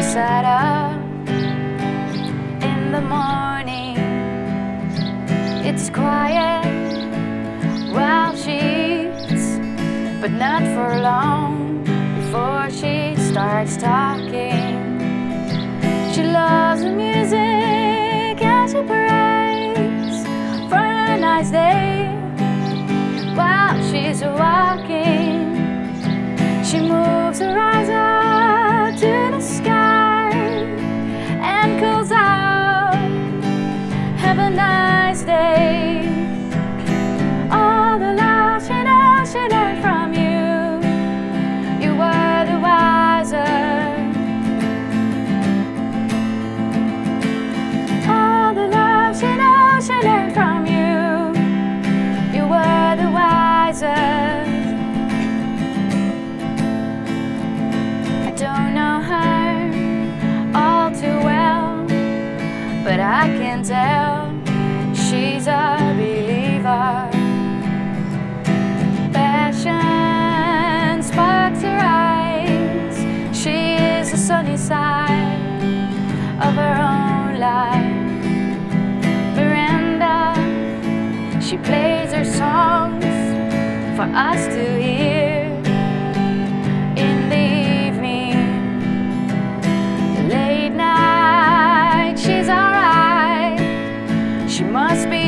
sat up in the morning. It's quiet while she eats, but not for long before she starts talking. She loves the music and she prays for a nice day while she's walking. She moves her eyes up to the sky and calls out, "Have a nice day." All the love she knows she learned from you. You were the wiser. All the love she knows she learned from you. You were the wiser. Don't know her all too well, but I can tell she's a believer. Passion sparks her eyes. She is the sunny side of her own life. Miranda, she plays her songs for us to hear. She's alright, she must be